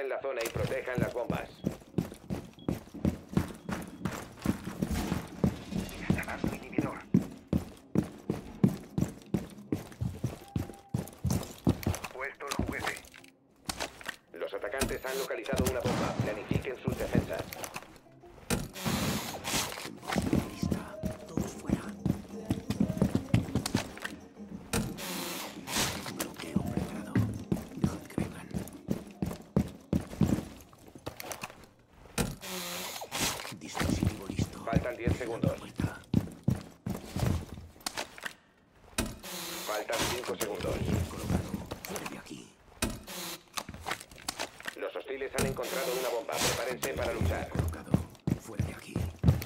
Controlen la zona y protejan las bombas. Instalando inhibidor. Puesto el juguete. Los atacantes han localizado una bomba. Planifiquen sus defensas. Lista. Todos fuera. Bloqueo preparado. Dejad que vengan. Dispositivo listo. Faltan 10 segundos. Vuelta. Faltan 5 segundos. Colocado. Fuera de aquí. Los hostiles han encontrado una bomba. Prepárense para luchar. Colocado. Fuera de aquí.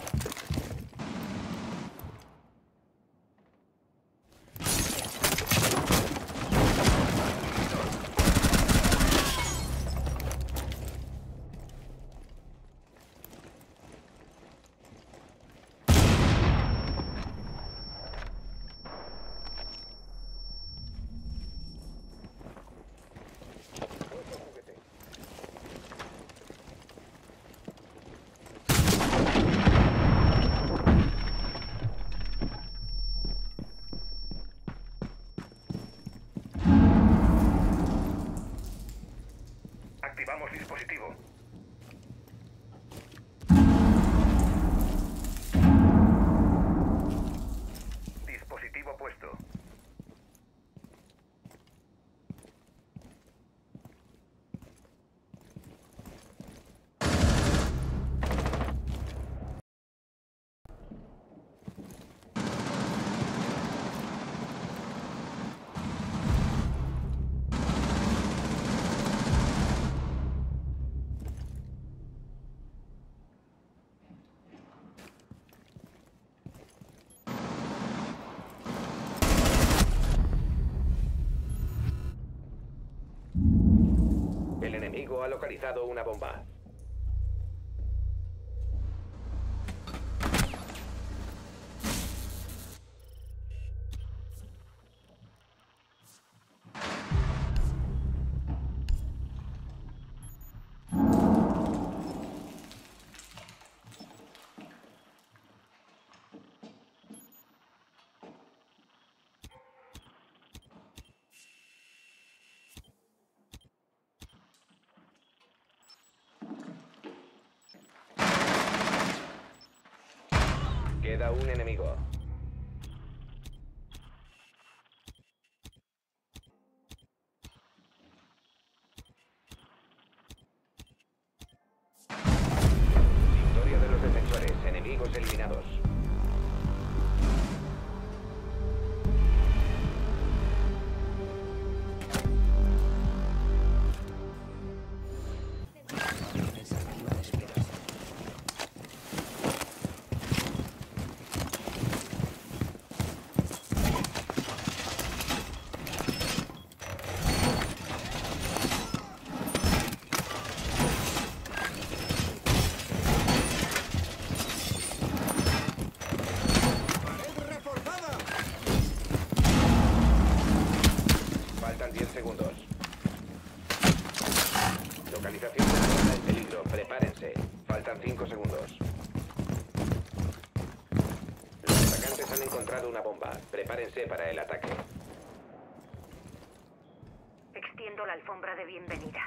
Activamos dispositivo. Dispositivo puesto. El enemigo ha localizado una bomba. Queda un enemigo. Victoria de los defensores. Enemigos eliminados. Defensa activa desplegada. Faltan 10 segundos. Localización de la zona en peligro. Prepárense. Faltan 5 segundos. Los atacantes han encontrado una bomba. Prepárense para el ataque. Extiendo la alfombra de bienvenida.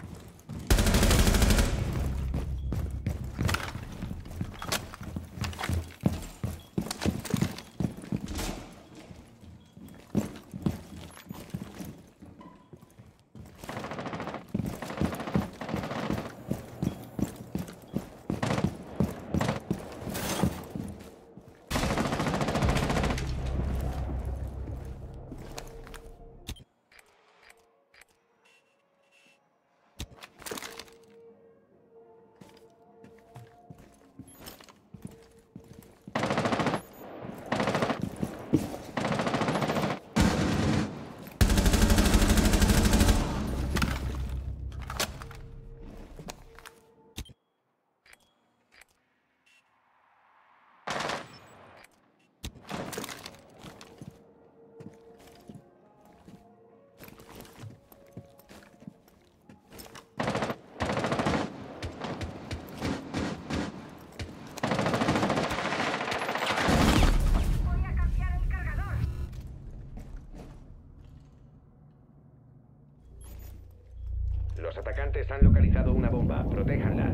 han localizado una bomba. Protéjanla.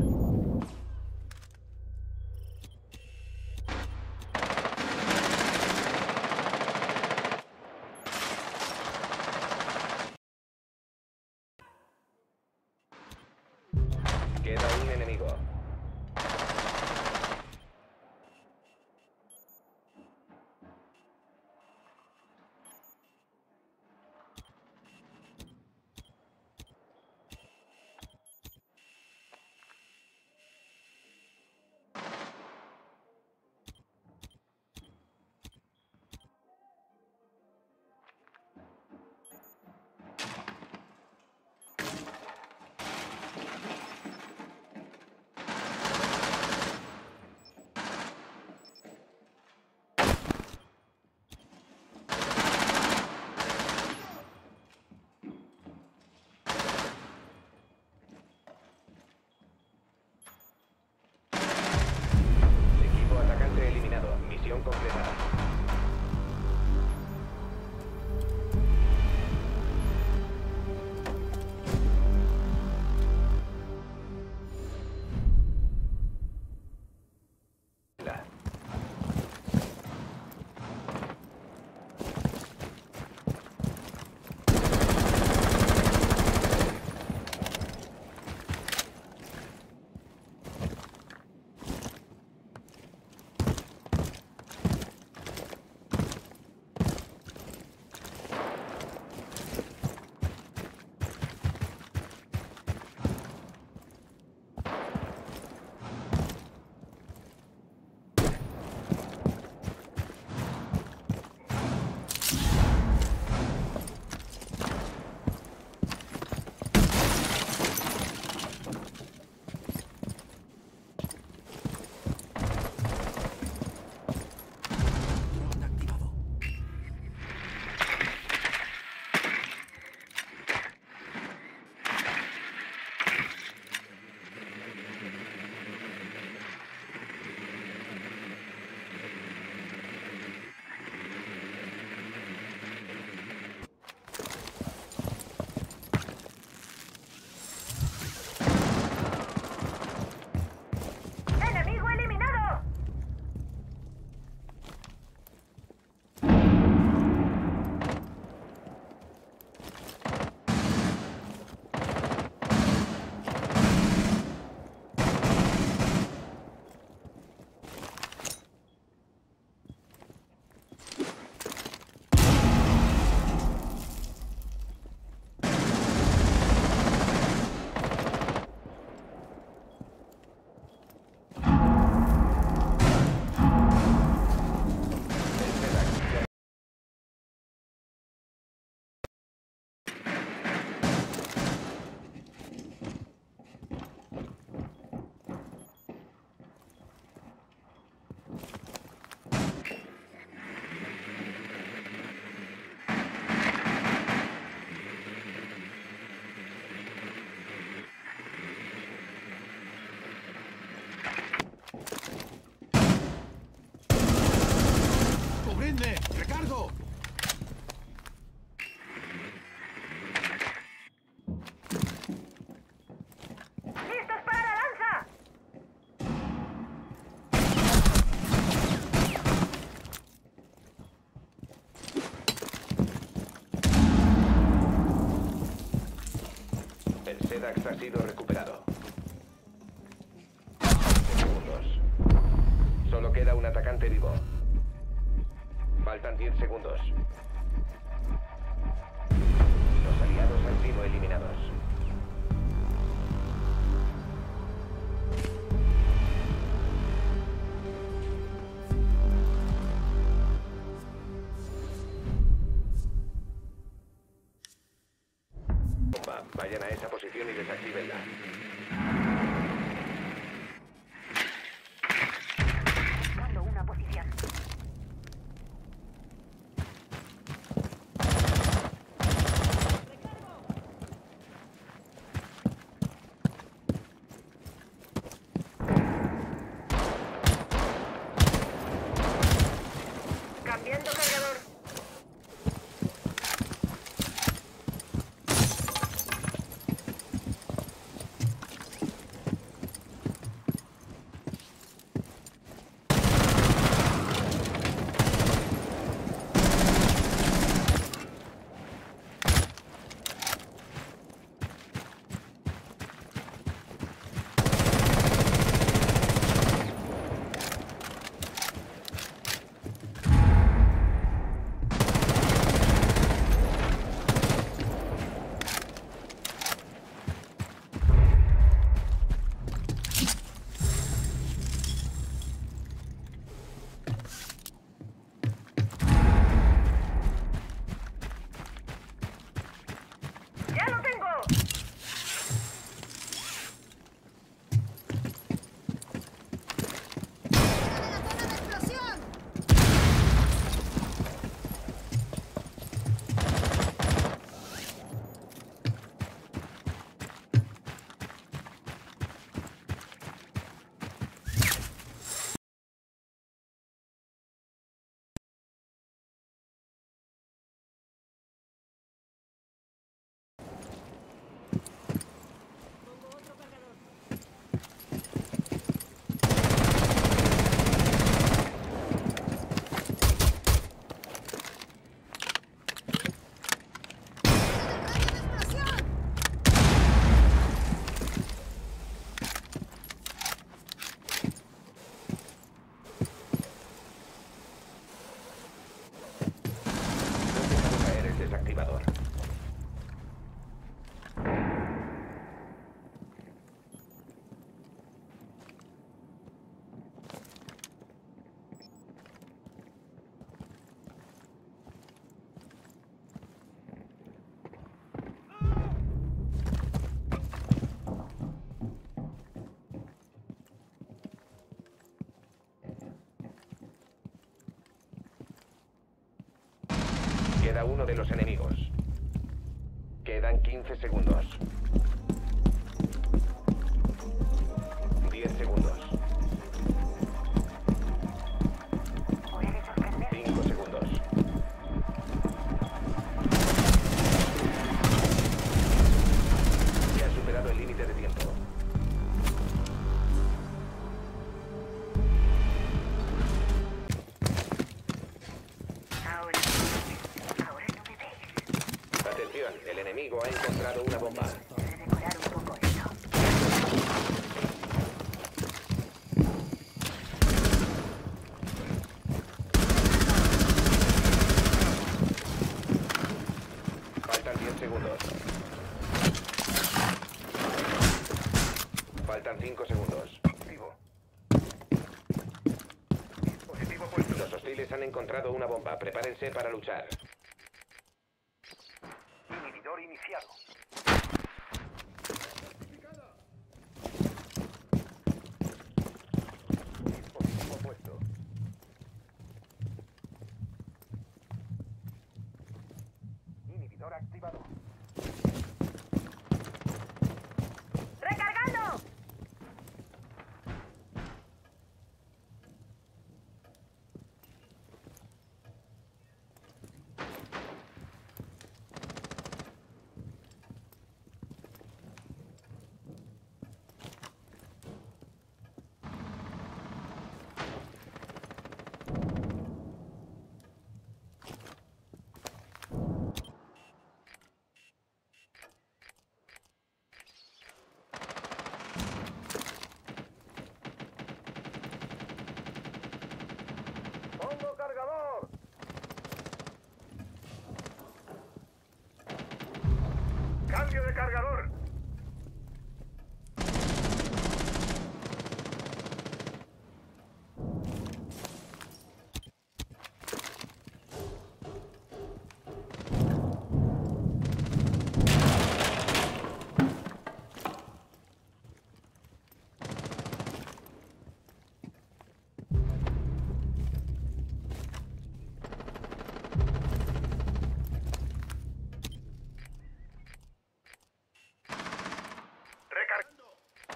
Queda un enemigo. Equipo atacante eliminado. Misión completada. La. Dron activado. ¡Enemigo eliminado! ¡Cubridme! ¡Recargo! ¡Listos para la lanza! El SEDAX ha sido recuperado. Segundos. Solo queda un atacante vivo. Faltan 10 segundos. Los aliados han sido eliminados. Bomba. Vayan a esa posición y desactívenla. Buscando una posición. Cambiando cargador. uno de los enemigos. Quedan 15 segundos. 10 segundos. Puede sorprender. 5 segundos. Ya has superado el límite de tiempo. Ahora no me veis. Atención, el enemigo ha encontrado una bomba. Debe decorar un poco esto. Faltan 10 segundos. Faltan 5 segundos. Vivo. Dispositivo puesto. Los hostiles han encontrado una bomba. Prepárense para luchar. Inhibidor iniciado. Dispositivo puesto. Inhibidor activado. ¡Recargando! ¡Pongo cargador! ¡Cambio de cargador! Recargando.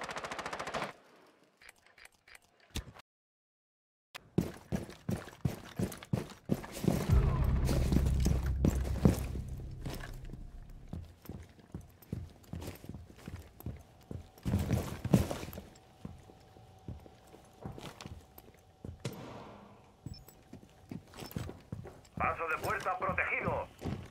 Paso de puerta protegido.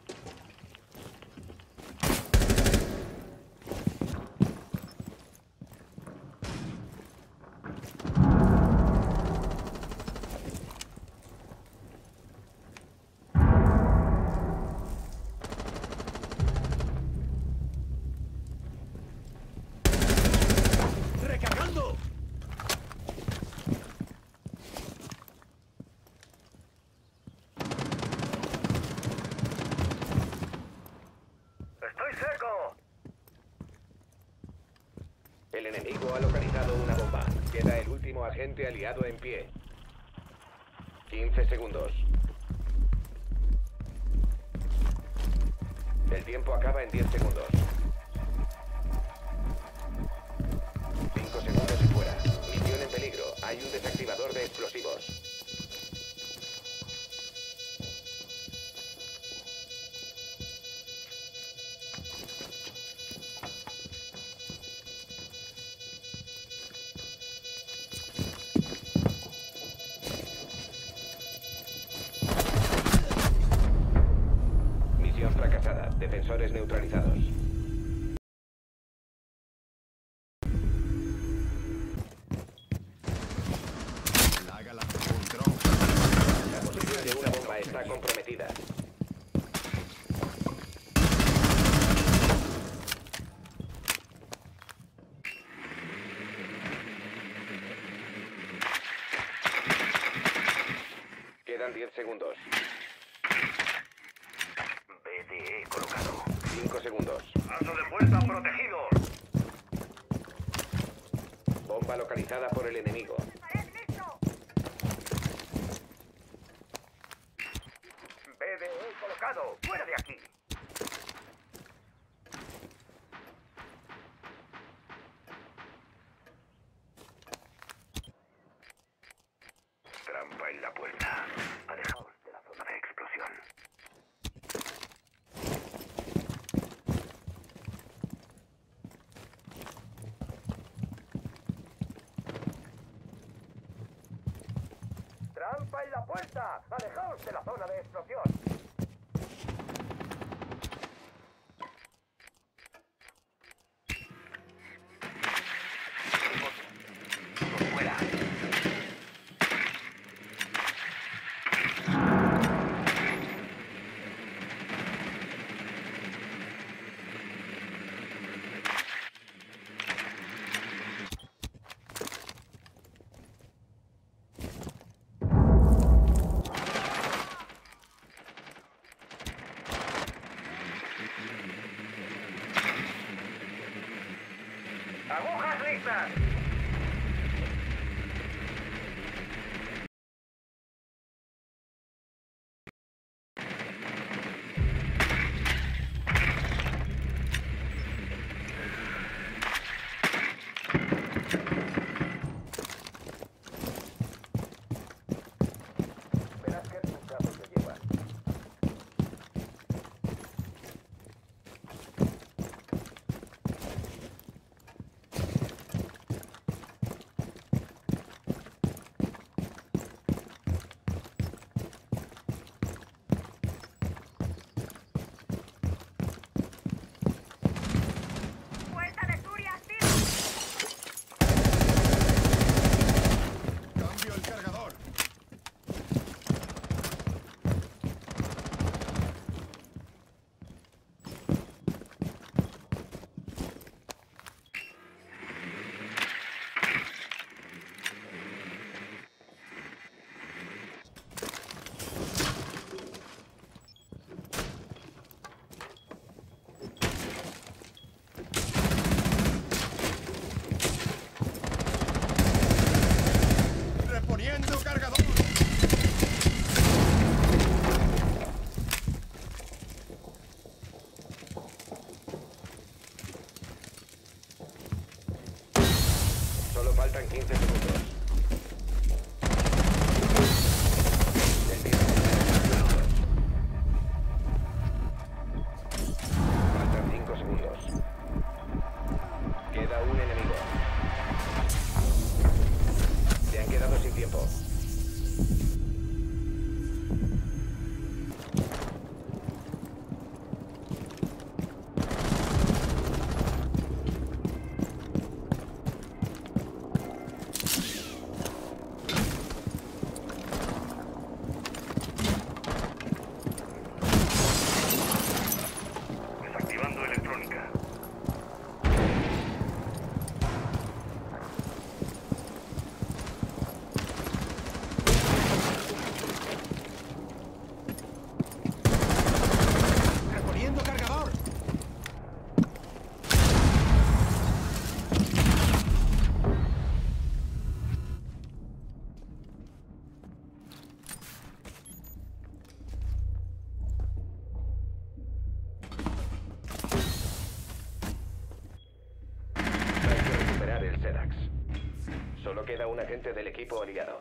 ¡Recargando! ¡Estoy seco! El enemigo ha localizado una bomba. Queda el último agente aliado en pie. 15 segundos. El tiempo acaba en 10 segundos. 5 segundos y fuera. Misión en peligro. Hay un desactivador de explosivos. Misión fracasada. Defensores neutralizados. La posición de una bomba está comprometida. Quedan 10 segundos. BDE colocado. 5 segundos. Paso de puerta protegido. Bomba localizada por el enemigo. ¡Pared listo! BDE colocado. ¡Fuera de la puerta. Alejaos de la zona de explosión. ¡Trampa en la puerta! ¡Alejaos de la zona de explosión! ¡Fuera! ¡Agujas listas! Verás qué resultado te llevas. ¡Puerta de Suri activa! Cambio el cargador. Reponiendo cargador. Solo faltan 15 segundos. Faltan 5 segundos. Queda un enemigo. Se han quedado sin tiempo. Desactivando electrónica. Reponiendo cargador. Hay que recuperar el Sedax. Solo queda un agente del equipo aliado.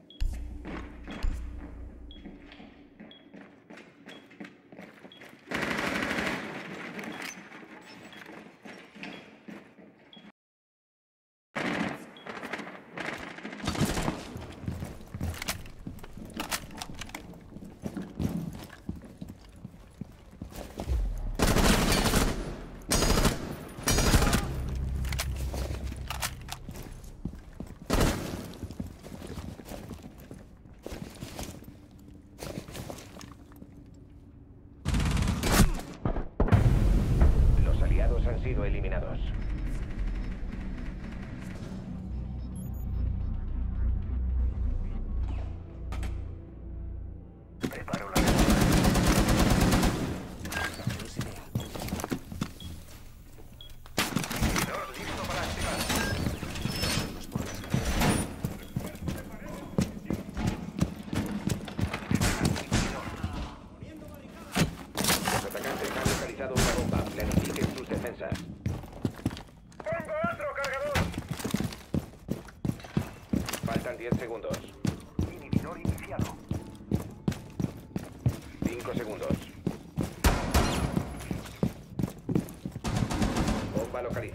Los aliados han sido eliminados. Preparo la inhibidor listo para activar. Los atacantes han localizado una bomba. Planifiquen sus defensas. ¡Pongo otro cargador! Faltan 10 segundos. Inhibidor iniciado.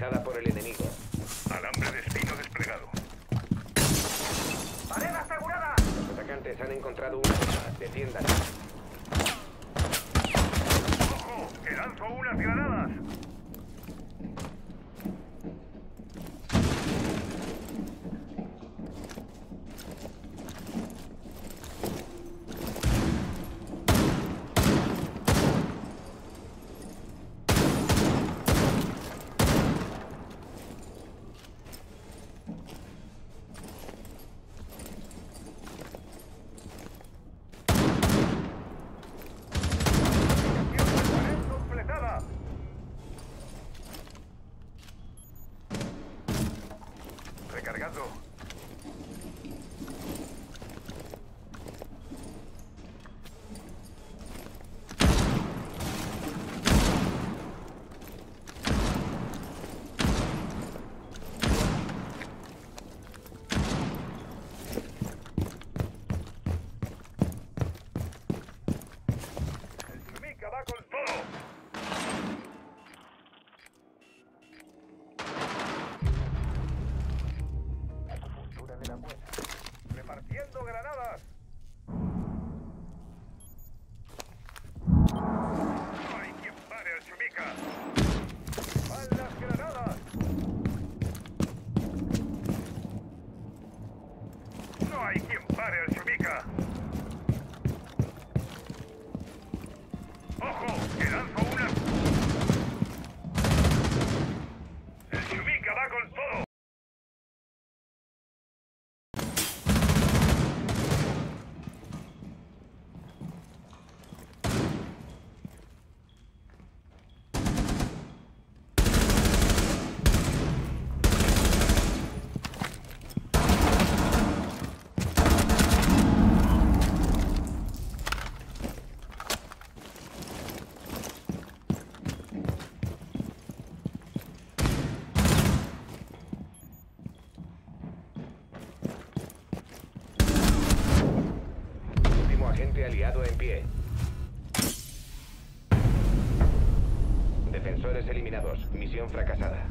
localizada por el enemigo. Alambre de espino desplegado. ¡Pared asegurada! Los atacantes han encontrado una bomba. Defiéndanla. ¡Ojo! ¡Que lanzo unas granadas! Recargando. El Chumica va con todo. Repartiendo granadas. No hay quien pare al Chumica. ¡Van las granadas! No hay quien pare al Chumica. ¡Ojo! ¡Que lanzo una! El Chumica va con todo. Último agente aliado en pie. Defensores eliminados. Misión fracasada.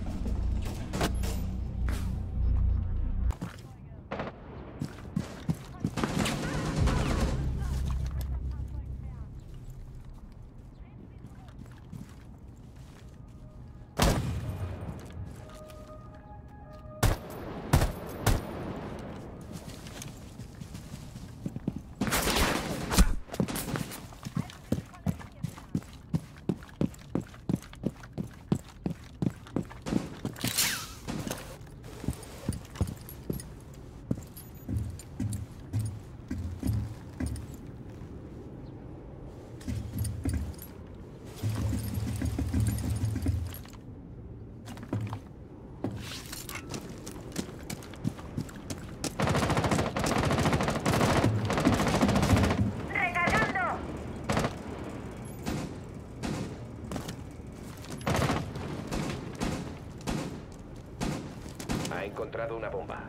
Ha encontrado una bomba.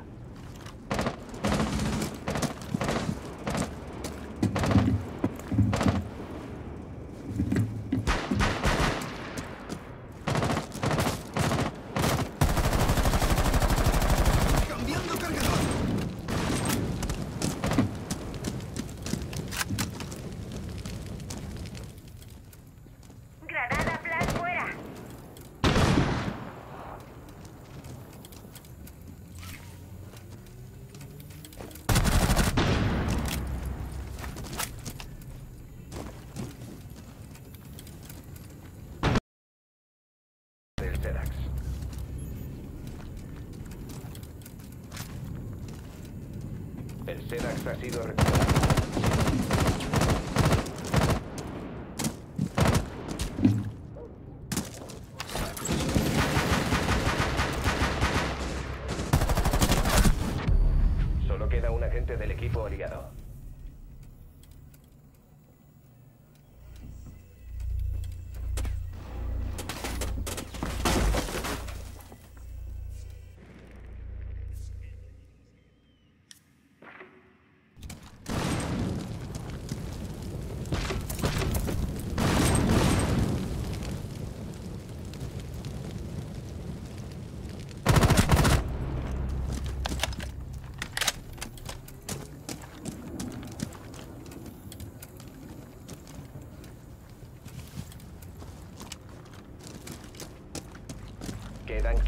¡Cambiando cargador! ¡Granada flash fuera! Del Sedax. El Sedax ha sido recuperado. Solo queda un agente del equipo aliado.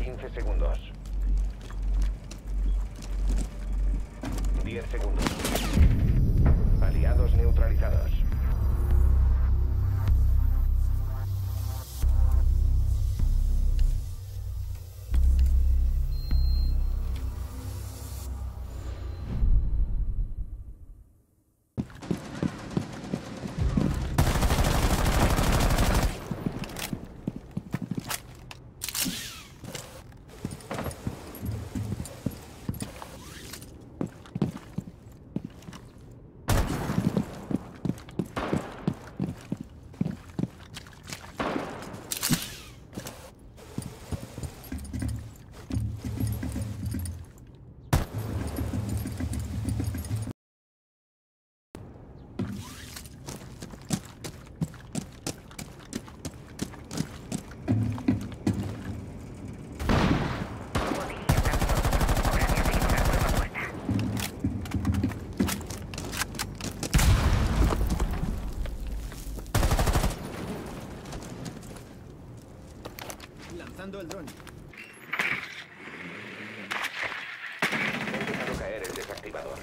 15 segundos. 10 segundos. Aliados neutralizados. Lanzando el dron. He dejado caer el desactivador.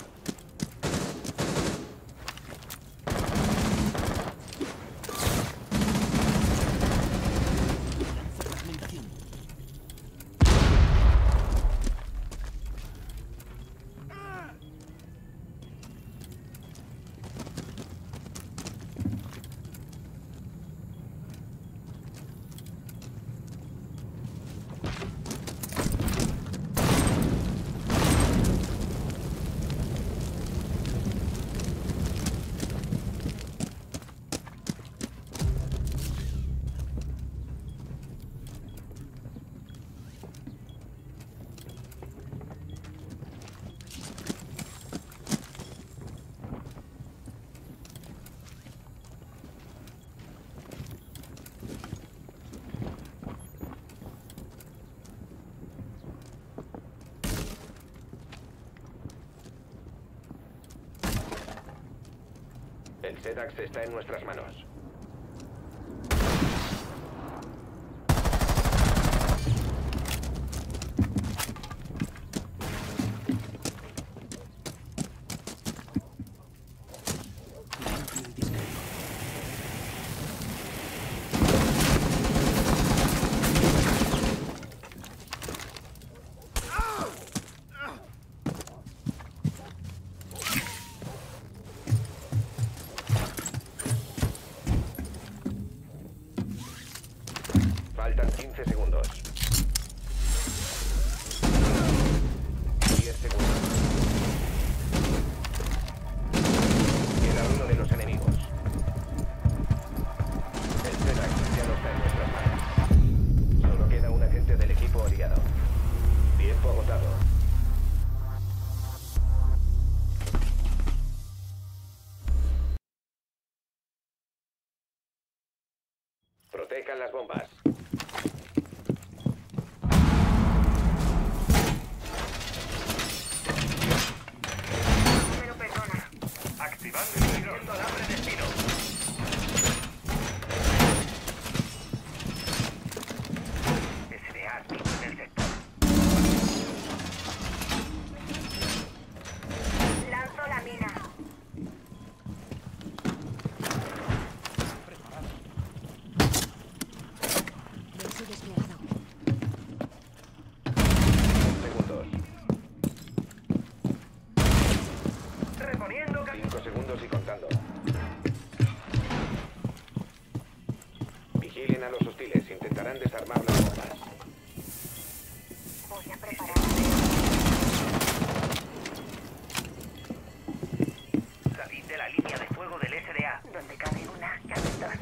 Fragmentación. El SEDAX está en nuestras manos. Faltan 15 segundos. 10 segundos. Queda uno de los enemigos. El SEDAX ya no está en nuestras manos. Solo queda un agente del equipo aliado. Tiempo agotado. Protejan las bombas. Pero perdona. Activando el sensor. Alambre de destino. SDA activo en el sector. Lanzo la mina. Laser desplegado. Segundos. Reponiendo 5 segundos y contando. Vigilen a los hostiles. Intentarán desarmar las bombas. Voy a preparar. Salid de la línea de fuego del SDA. Donde cabe una, caben dos.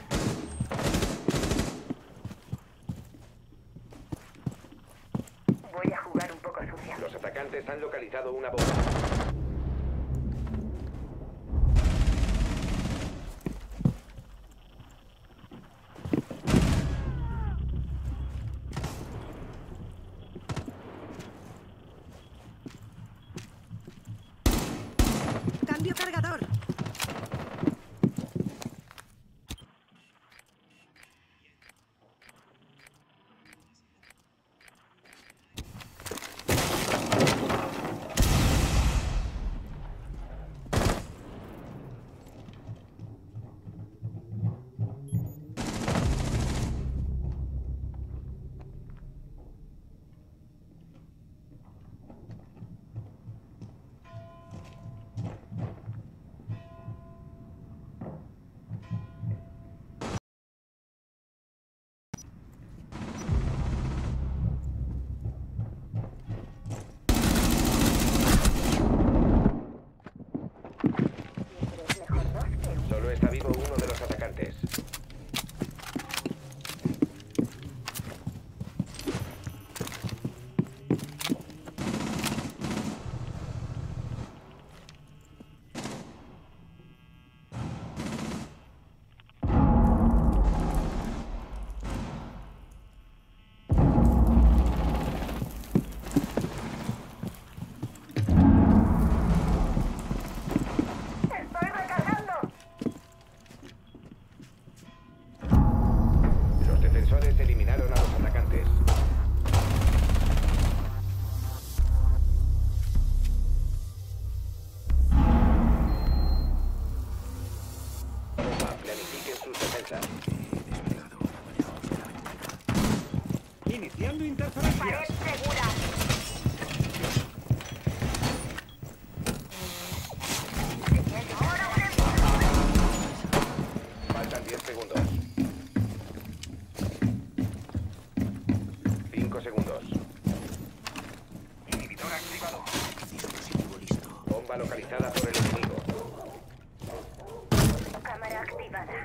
Voy a jugar un poco sucia. Los atacantes han localizado una bomba. Cambio cargador. Detectando interferencias. Pared segura. Ahora un empujón. Faltan 10 segundos. 5 segundos. Inhibidor activado. Dispositivo listo. Bomba localizada por el enemigo. Cámara activada.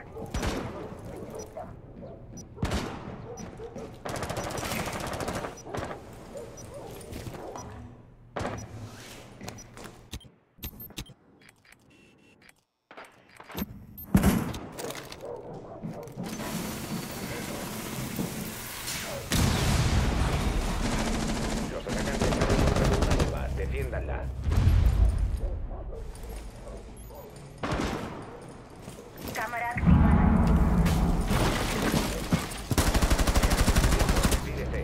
Los atacantes han encontrado una bomba. Defiéndanla. Cámara activada. Despídete.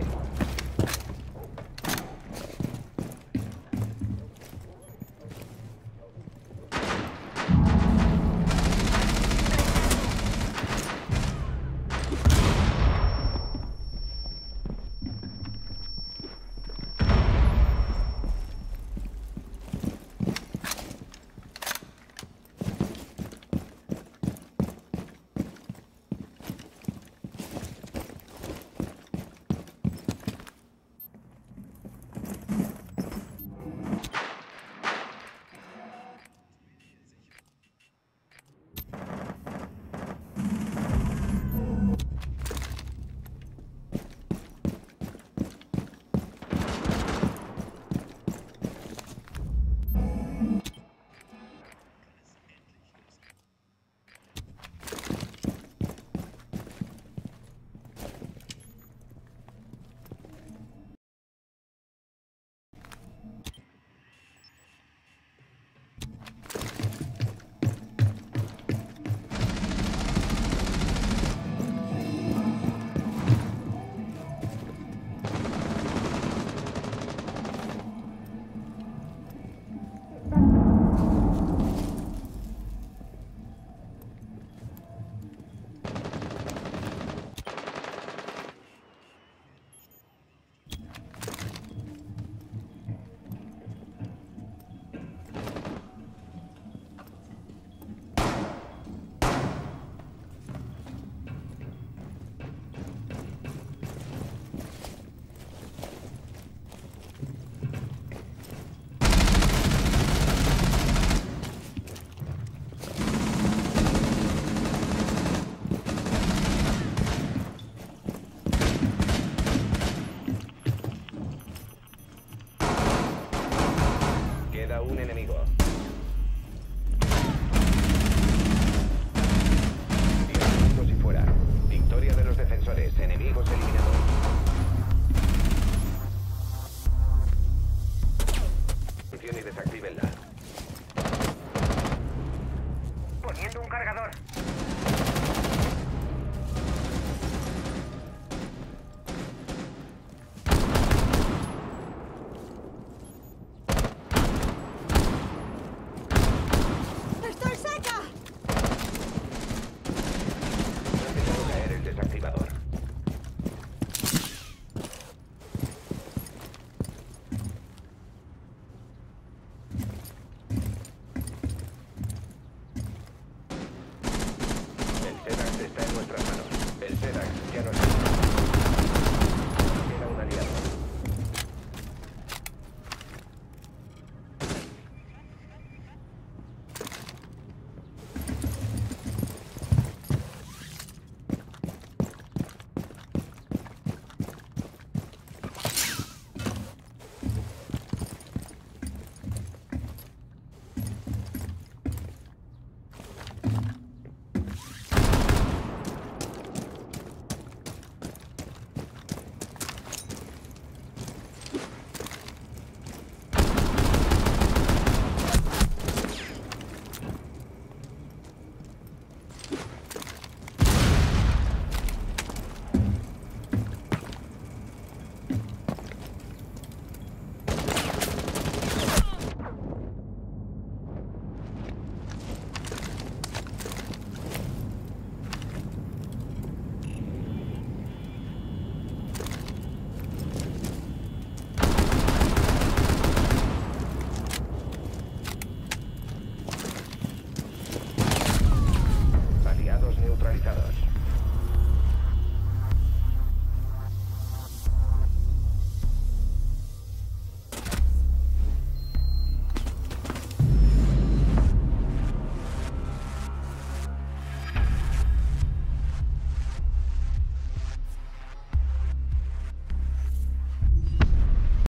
Queda un enemigo. 10 segundos y fuera. Victoria de los defensores. Enemigos eliminados. Función y desactívenla.